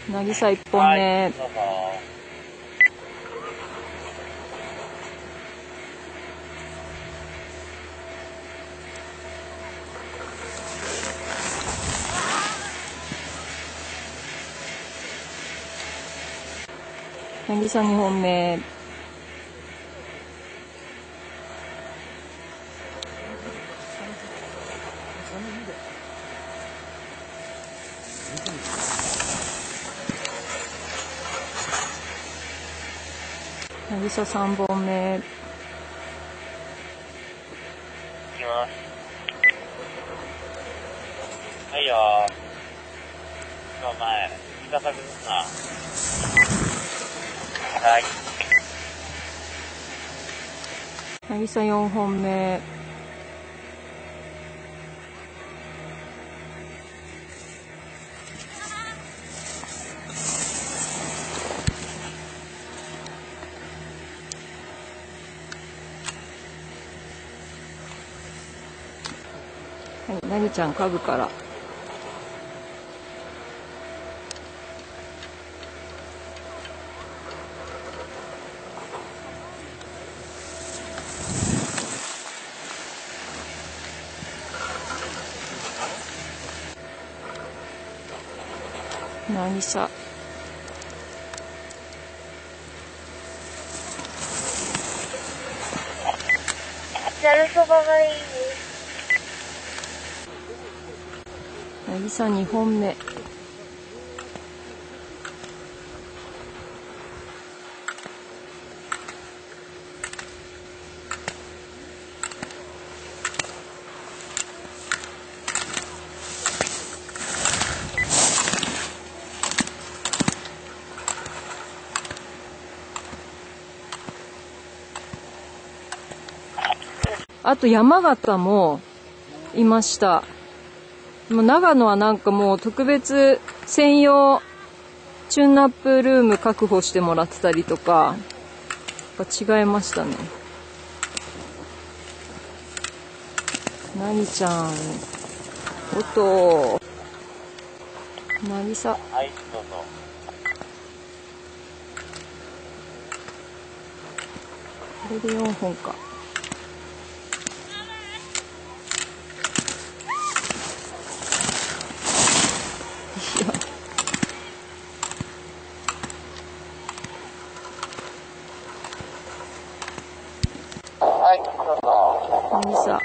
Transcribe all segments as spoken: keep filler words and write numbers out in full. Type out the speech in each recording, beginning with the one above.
渚いっぽんめ。渚にほんめ。渚さんぼんめ。 いきます。はいよー。お前、見方崩すな。はい。 渚よんほんめ。はい、なぎちゃん家具から。渚。 ざるそばがいい。 渚にほんめ。あと山形もいました。もう長野はなんかもう特別専用チューンナップルーム確保してもらってたりとか、違いましたね。なぎちゃん、おと、渚。 はい、どうぞ。 これでよんほんか。 はい、どうぞ。 渚。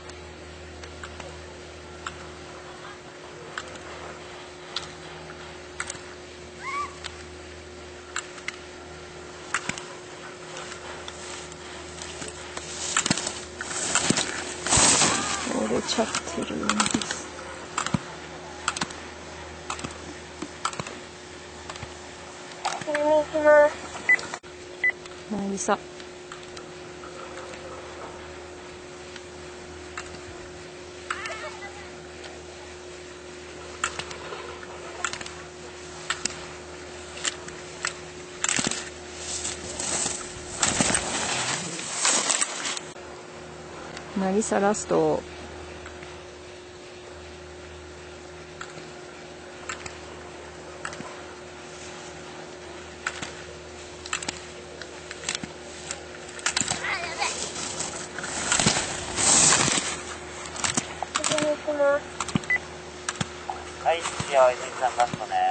折れちゃってるんです。 これに行きます。 渚。渚ラスト。 ここに行きます。 はい、次はおじいさんラストね。